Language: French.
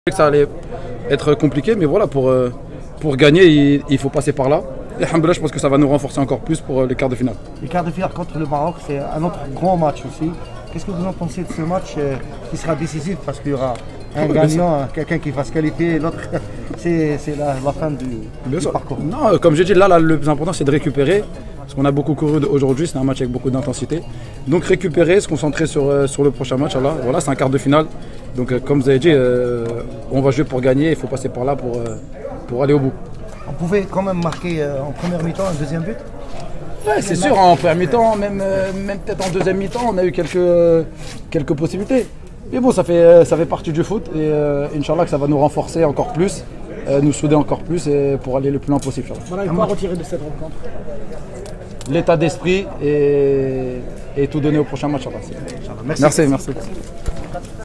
Que ça allait être compliqué, mais voilà, pour gagner, il faut passer par là. Et alhamdoulilah, je pense que ça va nous renforcer encore plus pour les quarts de finale. Les quarts de finale contre le Maroc, c'est un autre grand match aussi. Qu'est-ce que vous en pensez de ce match qui sera décisif parce qu'il y aura un gagnant, quelqu'un qui va se qualifier, l'autre, c'est la fin du parcours. Non, comme j'ai dit, là, le plus important, c'est de récupérer. Parce qu'on a beaucoup couru aujourd'hui, c'est un match avec beaucoup d'intensité. Donc récupérer, se concentrer sur le prochain match. Voilà, c'est un quart de finale. Donc comme vous avez dit, on va jouer pour gagner, il faut passer par là pour aller au bout. On pouvait quand même marquer en première mi-temps un deuxième but. Ouais, c'est sûr, en première mi-temps, même peut-être en deuxième mi-temps, on a eu quelques possibilités. Mais bon, ça fait partie du foot et Inch'Allah que ça va nous renforcer encore plus, nous souder encore plus et pour aller le plus loin possible. Voilà, quoi retirer de cette rencontre? L'état d'esprit et tout donner au prochain match. Merci. Merci.